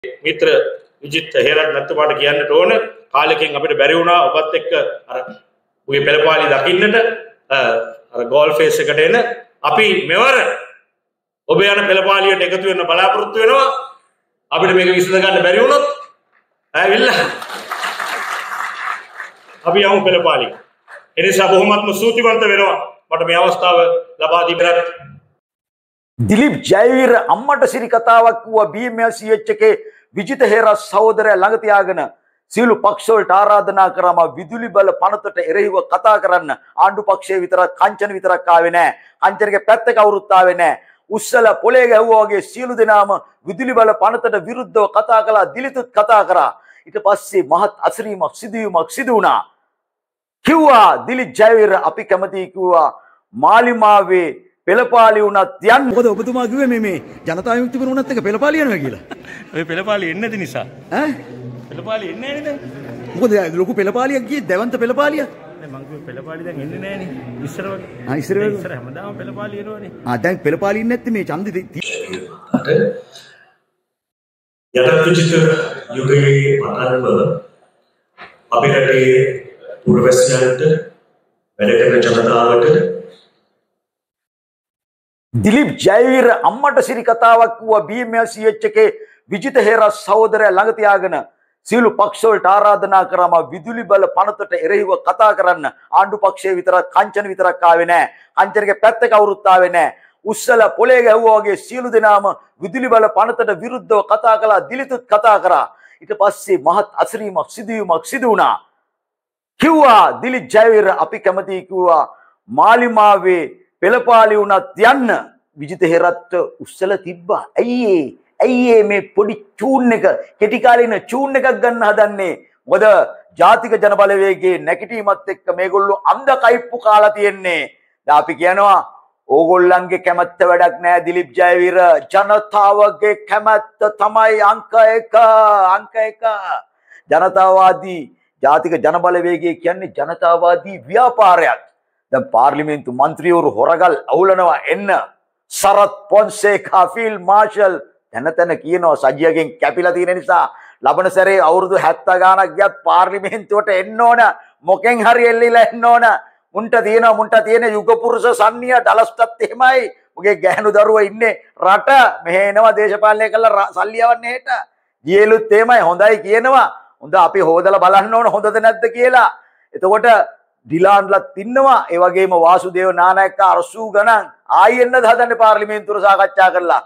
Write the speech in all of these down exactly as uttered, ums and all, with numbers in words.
මිත්‍ර විජිත් හේරත් නැත්තුමාට කියන්නට ඕන කාලෙකින් අපිට බැරි වුණා ඔබත් එක්ක අර උගේ පෙළපාලි දකින්නට අර ගෝල් ෆේස් එකට එන අපි මෙවර ඔබ යන පෙළපාලියට එකතු වෙන්න බලාපොරොත්තු වෙනවා අපිට මේක විසඳ ගන්න බැරි වුණොත් ඇවිල්ලා අපි යමු පෙළපාලිය ඒ නිසා බොහොමත්ම ස්තුතිවන්ත වෙනවා මට මේ අවස්ථාව ලබා දීපරත් දිලිප් ජයවීර අම්මට සිරි කතාවක් වුණා බී එම් එල් සී එච් එකේ විජිත හේරත් සහෝදරයා ළඟ තියාගෙන සියලු පක්ෂ වලට ආරාධනා කරාම විදුලි බල පනතට එරෙහිව කතා කරන්න ආණ්ඩු පක්ෂයේ විතරක් කංචන විතරක් ආවේ නැහැ. කංචනගේ පැත්ත කවුරුත් ආවේ නැහැ. උස්සල පොලේ ගැහුවා වගේ සියලු දෙනාම විදුලි බල පනතට විරුද්ධව කතා කළා. දිලිතුත් කතා කරා. ඊට පස්සේ මහත් අසිරීමක් සිදුවීමක් සිදු වුණා. කිව්වා දිලිප් ජයවීර අපි කැමතියි කිව්වා මාලිමාවේ පෙළපාලි වුණත් යන්න. මොකද ඔබතුමා කිව්වේ මේ මේ ජනතා විමුක්ති පෙරමුණත් එක්ක පෙළපාලි යනවා කියලා. ඔය පෙළපාලි එන්නේ නැති නිසා. ඈ? පෙළපාලි එන්නේ නැහැ නේද? මොකද ලොකු පෙළපාලියක් ගියේ දැවන්ත පෙළපාලියක්. නෑ මං කිව්වේ පෙළපාලි දැන් එන්නේ නැහැ නේ. ඉස්සර වගේ. ආ ඉස්සර වගේ. ඉස්සර හැමදාම පෙළපාලි එනවනේ. ආ දැන් පෙළපාලි ඉන්නේ නැත්නම් මේ ඡන්දෙ යටත් විජිත යුගයේ පටන්ම අපේ රටේ පුරවැසියන්ට වැඩ කරන ජනතාවට දිලිප් ජයවීර අම්මට සිරි කතාවක් වුණා බී එම් එල් සී එච් එකේ විජිත හේරත් සහෝදරයා ළඟ තියාගෙන සියලු පක්ෂ වලට ආරාධනා කරාම විදුලි බල පනතට එරෙහිව කතා කරන්න ආණ්ඩු පක්ෂයේ විතරක් කංචන විතරක් ආවේ නැහැ. කංචනගේ පැත්ත කවුරුත් ආවේ නැහැ. උස්සල පොලේ ගැහුවා වගේ සියලු දෙනාම විදුලි බල පනතට විරුද්ධව කතා කළා. දිලිතුත් කතා කරා. ඊට පස්සේ මහත් අසිරීමක් සිදුවීමක් සිදු වුණා. කිව්වා දිලිප් ජයවීර අපි කැමතියි කිව්වා මාලිමාවේ පෙළපාලි වුණත් යන්න. විජිත හේරත් උස්සල තිබ්බා. ඇයි ඇයි මේ පොඩි චූන් එක කෙටි කාලින චූන් එකක් ගන්න හදන්නේ? මොකද ජාතික ජනබලවේගයේ නැගිටීමත් එක්ක මේගොල්ලෝ අන්ධ කයිප්පු කාලා තියෙන්නේ. දැන් අපි කියනවා ඕගොල්ලන්ගේ කැමැත්ත වැඩක් නැහැ දිලිප් ජයවීර. ජනතාවගේ කැමැත්ත තමයි අංක එක අංක එක. ජනතාවාදී ජාතික ජනබලවේගය කියන්නේ ජනතාවාදී ව්‍යාපාරයක්. දැන් පාර්ලිමේන්තු මන්ත්‍රීවරු හොරගල් අවුලනවා එන්න. සරත් පොන්සේකා ෆීල්ඩ් මාෂල් තැන තැන කියනවා සජියගෙන් කැපිලා තියෙන නිසා ලබන සැරේ අවුරුදු හැත්තෑ ගාණක් ගියත් පාර්ලිමේන්තුවට එන්න ඕන. මොකෙන් හරි එල්ලීලා එන්න ඕන. මුන්ට තියෙනවා මුන්ට තියෙන යුග පුරුෂ සන්නිය ඩලස්ටත් එහෙමයි. මොකේ ගැහණු දරුවෝ ඉන්නේ රට මෙහෙ එනවා දේශපාලනය කරලා සල්ලි යවන්නේ හෙට. ජීලුත් එහෙමයි හොඳයි කියනවා. හොඳ අපි හොදලා බලන්න ඕන හොඳද නැද්ද කියලා. එතකොට ඩිලාන්ලත් ඉන්නවා. ඒ වගේම වාසුදේව නානායක අරසූ ගණන් ආයි එන්නද හදන්නේ පාර්ලිමේන්තුවට සාකච්ඡා කරලා.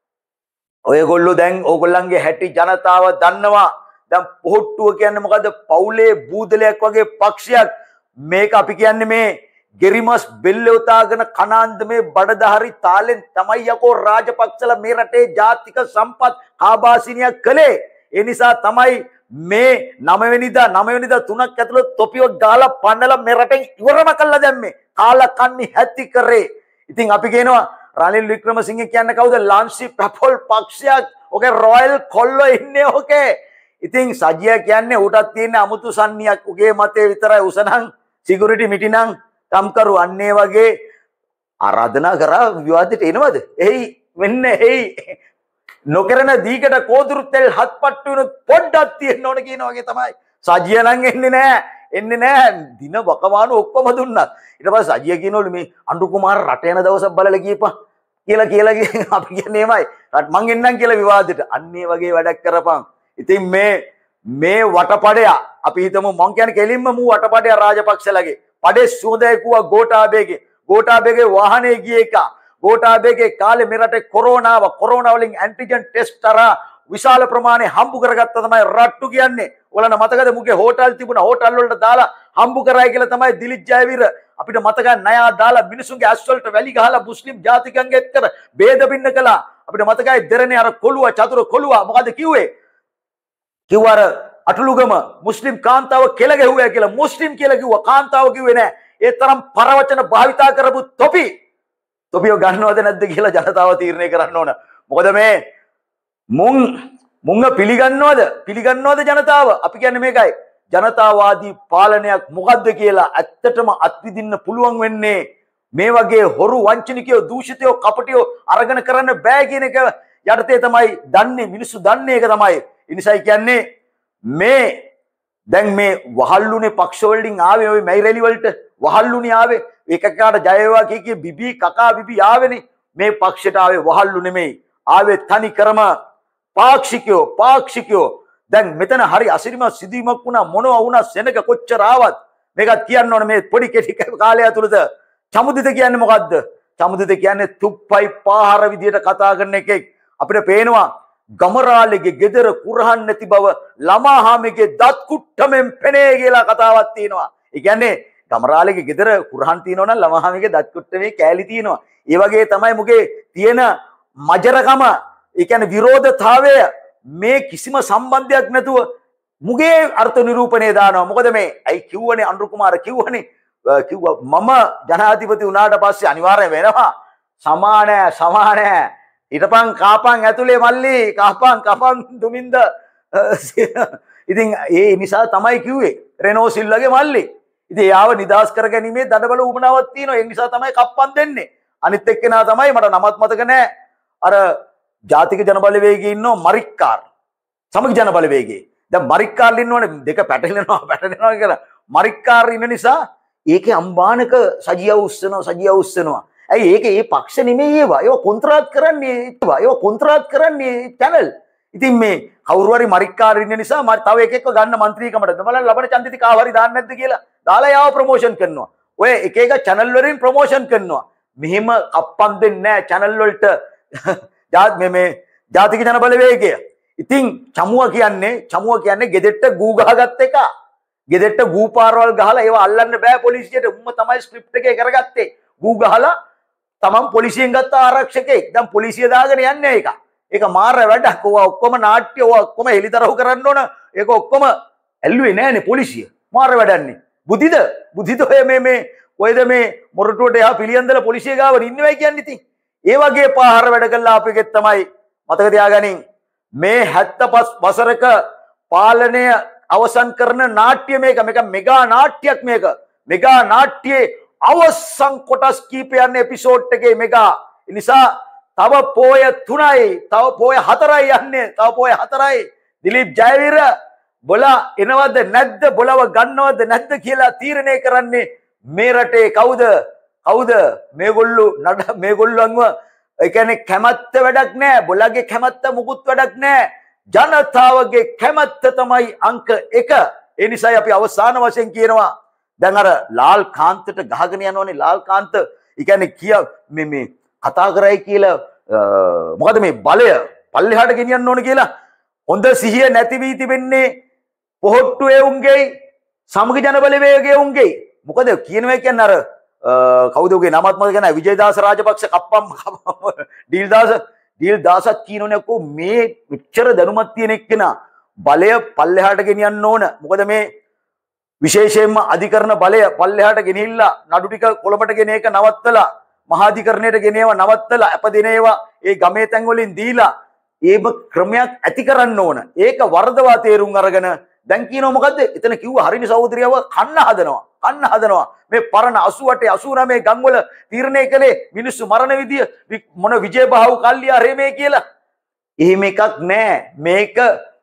ඔයගොල්ලෝ දැන් ඕගොල්ලන්ගේ හැටි ජනතාව දන්නවා. දැන් පොහොට්ටුව කියන්නේ මොකද්ද? පවුලේ බූදලයක් වගේ පක්ෂයක්. මේක අපි කියන්නේ මේ ගෙරිමස් බෙල්ල උතාගෙන කනාන්ද මේ බඩදහරි තාලෙන් තමයි යකෝ රාජපක්ෂලා මේ රටේ ජාතික සම්පත් ආභාසිනියක් කළේ. ඒ නිසා තමයි මේ නව වෙනිදා නව වෙනිදා තුනක් ඇතුළත තොපිය ගාලා පන්නලා මේ රටෙන් ඉවරම කළා දැම්මේ. කාලා කන්නේ හැටි කරේ. ඉතින් අපි කියනවා රනිල් වික්‍රමසිංහ කියන්නේ කවුද? ලාන්සි පැපොල් පක්ෂයක්. ඔකේ රොයල් කොල්ලෝ ඉන්නේ ඔකේ. ඉතින් සජියා කියන්නේ ඌටත් තියෙන අමුතු සන්නියක්. උගේ මතේ විතරයි උසනම් සිකියුරිටි මිටිනම් කම්කරු අන්නේ වගේ ආරාධනා කරා විවාදයට එනවද? එයි වෙන්න එයි. නොකරන දීකට කෝදුරු තෙල් හත්පත්තු වෙන පොඩ්ඩක් තියෙන්න ඕන කියන වගේ තමයි. සජියා නම් එන්නේ නැහැ. එන්නේ නැහැ. දින වකවානු ඔක්කොම දුන්නා. ඊට පස්සේ සජියා කියනවලු මේ අඬු කුමාර රට යන දවසක් බලලා ගියපන් කියලා කියලා අපි කියන්නේ එමයයි. රට මං එන්නම් කියලා විවාදෙට. අන්නේ වගේ වැඩක් කරපන්. ඉතින් මේ මේ වටපඩය අපි හිතමු මං කියන්නේ කෙලින්ම මූ වටපඩය රාජපක්ෂලගේ. පඩේ සුවඳයි කිව්වා ගෝඨාභයගේ. ගෝඨාභයගේ වාහනේ ගිය එක. ගෝඨාභයගේ කාලේ මේ රටේ කොරෝනාව කොරෝනා වලින් ඇන්ටිජන් ටෙස්ට් කරා විශාල ප්‍රමාණය හම්බු කරගත්ත තමයි රට්ටු කියන්නේ. ඔයාලට මතකද මුගේ හෝටල් තිබුණා හෝටල් වලට දාලා හම්බු කරයි කියලා තමයි දිලිප් ජයවීර අපිට මතකයි ණයා දාලා මිනිසුන්ගේ ඇස් වලට වැලි ගහලා මුස්ලිම් ජාතිකයන්ගේ එක්ක ભેද බින්න කළා. අපිට මතකයි දෙරණේ අර කොළුවා චතුර කොළුවා මොකද කිව්වේ? කිව්වර අටලුගම මුස්ලිම් කාන්තාව කෙල ගැහුවා කියලා. මුස්ලිම් කියලා කිව්වා කාන්තාව කිව්වේ නෑ. ඒ තරම් පරවචන භාවිතා කරපු තොපි තොපිය ගන්නවද නැද්ද කියලා ජනතාව තීරණය කරන්න ඕන. මොකද මේ මුන් මුංග පිළිගන්නවද පිළිගන්නවද ජනතාව? අපි කියන්නේ මේකයි. ජනතාවාදී පාලනයක් මොකද්ද කියලා ඇත්තටම අත්විඳින්න පුළුවන් වෙන්නේ මේ වගේ හොරු වංචනිකයෝ දූෂිතයෝ කපටියෝ අරගෙන කරන්න බෑ කියන එක යටතේ තමයි දන්නේ මිනිස්සු දන්නේ ඒක තමයි. ඒ නිසායි කියන්නේ මේ දැන් මේ වහල්ලුනේ පක්ෂ වලින් ආවේ ওই මැයිරැලි වලට වහල්ලුනේ ආවේ එකකට ජය වේවා කිය කිය බිබි කකා බිබි ආවේනේ මේ පක්ෂයට ආවේ වහල්ලු නෙමෙයි ආවේ තනි කරම පාක්ෂිකයෝ පාක්ෂිකයෝ දැන් මෙතන හරි අසිරිමත් සිදුවීමක් වුණා මොනවා වුණා සෙනග කොච්චර ආවත් මේකත් කියන්න ඕනේ මේ පොඩි කෙටි කාලය ඇතුළත චමුදිත කියන්නේ මොකද්ද චමුදිත කියන්නේ තුප්පයි පාහර විදියට කතා කරන එකෙක් අපිට පේනවා ගමරාලේගේ ගෙදර කුරහන් නැති බව ළමා හාමිගේ දත් කුට්ටමෙන් පෙනේ කියලා කතාවක් තියෙනවා. ඒ කියන්නේ ගමරාලේගේ ගෙදර කුරහන් තියෙනවා නම් ළමා හාමිගේ දත් කුට්ටමේ කෑලි තියෙනවා. ඒ වගේ තමයි මුගේ තියෙන මජරකම ඒ කියන්නේ විරෝධතාවය මේ කිසිම සම්බන්ධයක් නැතුව මුගේ අර්ථ නිරූපණය දානවා. මොකද මේ අයි කිව්වනේ අනුරු කුමාර කිව්වනේ කිව්වා මම ජනාධිපති වුණාට පස්සේ අනිවාර්යයෙන් වෙනවා සමාන සමාන ඊටපන් කාපන් ඇතුලේ මල්ලි කාපන් කපන් දුමින්ද ඉතින් ඒ නිසා තමයි කිව්වේ රෙනෝ සිල්ලගේ මල්ලි. ඉතින් යාව නිදාස් කරගැනීමේ දඩබල උපනාවක් තියෙනවා. ඒ නිසා තමයි කප්පන් දෙන්නේ. අනිත් එක්කෙනා තමයි මට නමත් මතක නැහැ. අර ජාතික ජනබලවේගයේ ඉන්නෝ මරික්කාර්. සමග ජනබලවේගයේ. දැන් මරික්කාර් ඉන්නවනේ දෙක පැටලෙනවා පැටලෙනවා කියලා. මරික්කාර් ඉන්න නිසා ඒකේ අම්බානක සජියව උස්සනවා සජියව උස්සනවා. ඇයි ඒක ඒ පක්ෂ නෙමෙයි ඒවා. ඒවා කොන්ත්‍රාත් කරන්නේ ඒවා. ඒවා කොන්ත්‍රාත් කරන්නේ channel. ඉතින් මේ කවුරු හරි මරික්කාර ඉන්න නිසා මම තව එකෙක්ව ගන්න മന്ത്രിකමටද බලන්න ලබන ඡන්දිත කාව හරි දාන්න නැද්ද කියලා දාලා යාව ප්‍රොමෝෂන් කරනවා. ඔය එක එක channel වලින් ප්‍රොමෝෂන් කරනවා. මෙහෙම කප්පන් දෙන්නේ නැහැ channel වලට. මේ මේ ජාතික ජනබලවේගය. ඉතින් චමුව කියන්නේ චමුව කියන්නේ ගෙදෙට්ට ගූ ගහගත් එක. ගෙදෙට්ට ගූ පාරවල් ගහලා ඒව අල්ලන්න බෑ පොලිසියට. උම්ම තමයි ස්ක්‍රිප්ට් එකේ කරගත්තේ. ගූ ගහලා තමන් පොලිසියෙන් ගත්ත ආරක්ෂකෙක්. දැන් පොලිසිය දාගෙන යන්නේ ඒක. ඒක මාර වැඩක්. ඔවා ඔක්කොම නාට්‍ය ඔවා ඔක්කොම එලිතරව් කරන්න ඕන. ඒක ඔක්කොම ඇල්ලුවේ නෑනේ පොලිසිය. මාර වැඩන්නේ. බුද්ධිද? බුද්ධිද ඔය මේ මේ ඔයද මේ මොරටුවට යා පිළියන්දල පොලිසිය ගාව ඉන්නවයි කියන්නේ ඉතින්. ඒ වගේ පාහර වැඩ කළා අපිගෙත් තමයි මතක තියාගනින්. මේ හැත්තෑ පහ වසරක පාලනය අවසන් කරන නාට්‍ය මේක. මේක මෙගා නාට්‍යයක් මේක. මෙගා නාට්‍යයේ අවසන් කොටස් කීපයන් එපිසෝඩ් එකේ මෙගා. ඒ නිසා තව පෝය තුනයි තව පෝය හතරයි යන්නේ. තව පෝය හතරයි. දිලීප් ජයවීර බොලා එනවද නැද්ද බොලව ගන්නවද නැද්ද කියලා තීරණය කරන්නේ මේ රටේ කවුද? කවුද? මේගොල්ලෝ නඩ මේගොල්ලන්ව ඒ කියන්නේ කැමැත්ත වැඩක් නැහැ. බොලගේ කැමැත්ත මුකුත් වැඩක් නැහැ. ජනතාවගේ කැමැත්ත තමයි අංක එක. ඒ නිසායි අපි අවසාන වශයෙන් කියනවා දැන් අර ලාල් කාන්තට ගහගෙන යනවනේ ලාල් කාන්ත. ඒ කියන්නේ කිය මේ මේ කතා කරයි කියලා මොකද මේ බලය පල්ලෙහාට ගෙනියන්න ඕන කියලා හොඳ සිහිය නැති වී තිබෙන්නේ පොහොට්ටුවේ උන්ගේ සමග ජනබලවේගයේ උන්ගේ. මොකද කියනවා කියන්නේ අර කවුද උගේ නමත් මතක නැහැ විජේදාස රාජපක්ෂ කප්පම් ඩීල්දාස ඩීල්දාසත් කියනෝනේ කො මේ උච්චර දැනුමක් තියෙන එක්කෙනා බලය පල්ලෙහාට ගෙනියන්න ඕන. මොකද මේ විශේෂයෙන්ම අධිකරණ බලය පල්ලෙහාට ගෙනිහිල්ලා නඩු ටික කොළඹට ගෙන ඒක නවත්තලා මහාධිකරණයට ගෙනේව නවත්තලා අපදිනේවා ඒ ගමේ තැන් වලින් දීලා ඒම ක්‍රමයක් ඇති කරන්න ඕන. ඒක වර්ධවා තේරුම් අරගෙන දැන් කියනවා මොකද්ද? එතන කිව්වා හරිනි සහෝදරියව කන්න හදනවා. කන්න හදනවා. මේ පරණ අසූඅට අසූනවය ගම්වල තීරණය කළේ මිනිස්සු මරණ විදිය මොන විජේබාහු කල්ලියා රේමේ කියලා. එහෙම එකක් නෑ. මේක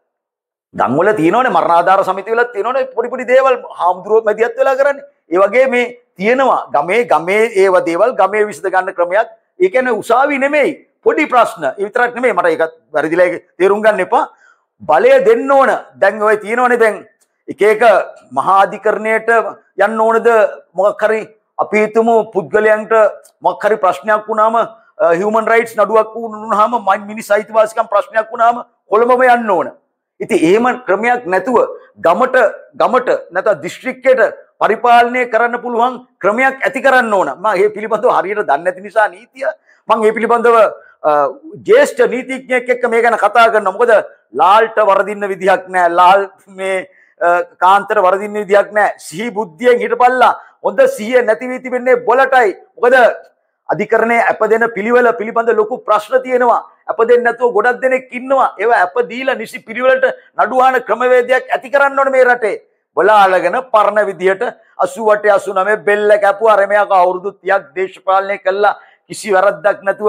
ගම්වල තියෙනවනේ මරණාධාර සමිතිවල තියෙනවනේ පොඩි පොඩි දේවල් හාමුදුරුවෝ මැදිහත් වෙලා කරන්නේ. ඒ වගේ මේ තියෙනවා ගමේ ගමේ ඒව දේවල් ගමේ විසඳ ගන්න ක්‍රමයක්. ඒ කියන්නේ උසාවි නෙමෙයි පොඩි ප්‍රශ්න. ඒ විතරක් නෙමෙයි මට ඒක වැරදිලා ඒක තේරුම් ගන්න එපා. බලය දෙන්න ඕන. දැන් ඔය තියෙනවනේ දැන් එක එක මහා අධිකරණයට යන්න ඕනද මොකක් හරි අපි හිතමු පුද්ගලයන්ට මොකක් හරි ප්‍රශ්නයක් වුණාම හියුමන් රයිට්ස් නඩුවක් වුණාම මිනිස් අයිතිවාසිකම් ප්‍රශ්නයක් වුණාම කොළඹම යන්න ඕන. ඉතින් එහෙම ක්‍රමයක් නැතුව ගමට ගමට නැත්නම් දිස්ත්‍රික්කයට පරිපාලනය කරන්න පුළුවන් ක්‍රමයක් ඇති කරන්න ඕන. මම මේ පිළිබඳව හරියට දන්නේ නැති නිසා නීතිය මම මේ පිළිබඳව ජ්‍යෙෂ්ඨ නීතිඥයෙක් එක්ක මේ ගැන කතා කරනවා. මොකද ලාල්ට වරදින්න විදිහක් නැහැ. ලාල් මේ කාන්තර වරදින්න විදිහක් නැහැ. සිහි බුද්ධියෙන් හිටපල්ලා. හොඳ සිහිය නැති වී තිබෙන්නේ බොලටයි. මොකද අධිකරණයේ අපදෙන පිළිවෙල පිළිබඳ ලොකු ප්‍රශ්න තියෙනවා. අපදෙන්නේ නැතුව ගොඩක් දෙනෙක් ඉන්නවා. ඒවා අප දීලා නිසි පිළිවෙලට නඩුවාන ක්‍රමවේදයක් ඇති කරන්න ඕනේ මේ රටේ. බලා අලගෙන පරණ විදියට අසූඅට අසූනවය බෙල්ල කැපුවා. රෙමයක් අවුරුදු තිහක් දේශපාලනය කළා. කිසි වැරද්දක් නැතුව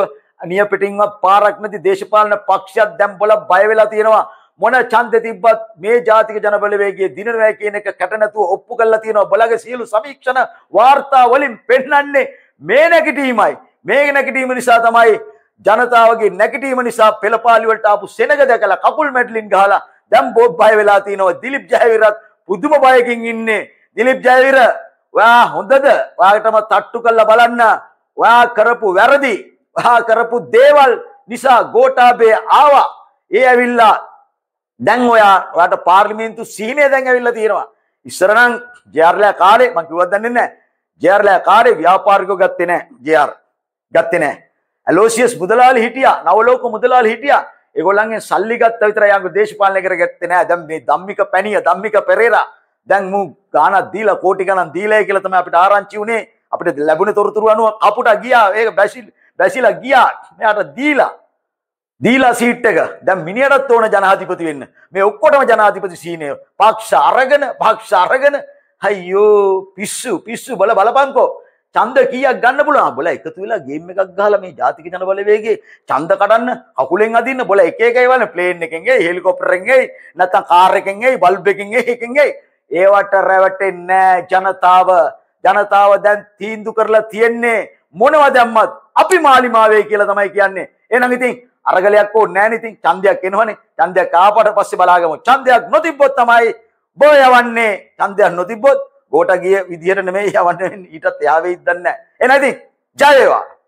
නිය පිටින්වත් පාරක් නැති දේශපාලන පක්ෂයක් දැන් බල බය වෙලා තියෙනවා. මොන ඡන්දෙ තිබ්බත් මේ ජාතික ජනබලවේගයේ දිනනවා කියන එක කැට නැතුව ඔප්පු කරලා තියෙනවා. බලගේ සියලු සමීක්ෂණ වාර්තා වලින් පෙන්නන්නේ මේ නැගිටීමයි. මේ නැගිටීම නිසා තමයි ජනතාවගේ නැගිටීම නිසා පෙළපාලි වලට ආපු සෙනග දැකලා කකුල් මැඩලින් ගහලා දැන් බොත් බය වෙලා තිනවා. දිලිප් ජයවීරත් පුදුම බයකින් ඉන්නේ. දිලිප් ජයවීර ඔයා හොඳද? ඔයාටම තට්ටු කරලා බලන්න. ඔයා කරපු වැරදි, ඔයා කරපු දේවල් නිසා ගෝඨාභය ආවා. ඒ ඇවිල්ලා දැන් ඔයා ඔයාට පාර්ලිමේන්තු සීනේ දැන් ඇවිල්ලා තියෙනවා. ඉස්සර නම් ජේ.ආර්.ලා කාලේ මම කිව්වත් දන්නේ නැහැ. ජේ.ආර්.ලා කාලේ ව්‍යාපාරිකව ගත්තේ නැහැ. ජේ.ආර්. ගත්තේ නැහැ. ඇලෝසියස් මුදලාලි හිටියා, නවලෝක මුදලාලි හිටියා. ඒගොල්ලන්ගෙන් සල්ලි ගත්ත විතරයි යාගො දේශපාලනය කරගත්තේ නැහැ. දැන් මේ ධම්මික පැණිය, ධම්මික පෙරේරා දැන් මු ගානක් දීලා කෝටි ගණන් දීලායි කියලා තමයි අපිට ආරංචි උනේ. අපිට ලැබුණ තොරතුරු අනුව කපුට ගියා. ඒක බැසිල් බැසිලා ගියා. මෙයාට දීලා දීලා සීට් එක. දැන් මිනිහටත් ඕන ජනාධිපති වෙන්න. මේ ඔක්කොටම ජනාධිපති සීනේ. පක්ෂ අරගෙන, පක්ෂ අරගෙන අයියෝ පිස්සු පිස්සු බල බලපන්කෝ. ඡන්ද කීයක් ගන්න පුළුවන්? බොල එකතු වෙලා ගේම් එකක් ගහලා මේ ජාතික ජනබලවේගයේ ඡන්ද කඩන්න, කකුලෙන් අදින්න බොල එක එක ඒවනේ ප්ලේන් එකෙන් එයි, හෙලිකොප්ටරෙන් එයි, නැත්නම් කාර් එකෙන් එයි, බල්බ් එකෙන් එයි, එකෙන් එයි. ඒවට රැවටෙන්නේ නැහැ ජනතාව. ජනතාව දැන් තීන්දුව කරලා තියන්නේ මොනව දැම්මත් අපි මාලිමාවේ කියලා තමයි කියන්නේ. එහෙනම් ඉතින් අරගලයක් ඕනේ නැහැ නේ. ඉතින් ඡන්දයක් එනවනේ. ඡන්දයක් ආපට පස්සේ බලාගමු. ඡන්දයක් නොතිබ්බොත් තමයි බෝ යවන්නේ. ඡන්දයක් නොතිබ්බොත් ගෝඨ ගිය විදියට නෙමෙයි යවන්නේ. ඊටත් එහා වෙයිද දන්නේ නැහැ. එහෙනම් ඉතින් ජය වේවා.